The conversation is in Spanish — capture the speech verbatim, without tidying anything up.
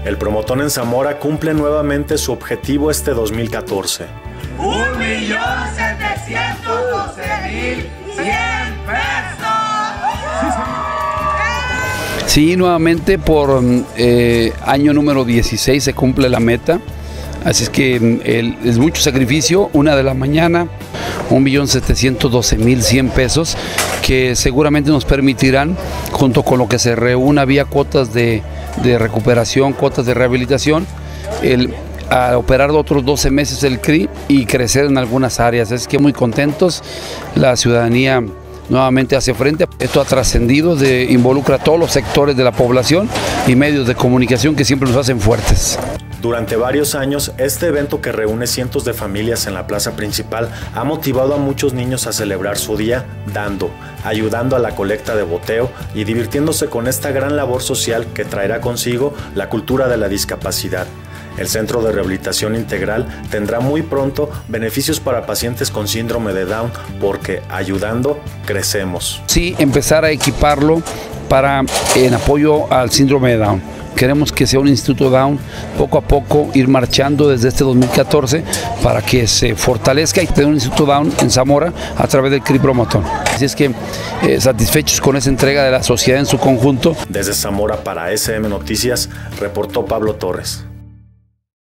El Promotón en Zamora cumple nuevamente su objetivo este dos mil catorce. un millón setecientos doce mil cien pesos. Sí, nuevamente por eh, año número dieciséis se cumple la meta. Así es que el, es mucho sacrificio, una de la mañana, un millón setecientos doce mil cien pesos, que seguramente nos permitirán, junto con lo que se reúna vía cuotas de, de recuperación, cuotas de rehabilitación, el, a operar otros doce meses el C R I y crecer en algunas áreas. Es que muy contentos, la ciudadanía nuevamente hace frente. Esto ha trascendido, de, involucra a todos los sectores de la población y medios de comunicación que siempre nos hacen fuertes. Durante varios años, este evento que reúne cientos de familias en la plaza principal ha motivado a muchos niños a celebrar su día dando, ayudando a la colecta de boteo y divirtiéndose con esta gran labor social que traerá consigo la cultura de la discapacidad. El Centro de Rehabilitación Integral tendrá muy pronto beneficios para pacientes con síndrome de Down, porque ayudando, crecemos. Sí, empezar a equiparlo para en apoyo al síndrome de Down. Queremos que sea un instituto Down, poco a poco ir marchando desde este dos mil catorce para que se fortalezca y tener un instituto Down en Zamora a través del C R I Promotón. Así es que eh, satisfechos con esa entrega de la sociedad en su conjunto. Desde Zamora para S M Noticias, reportó Pablo Torres.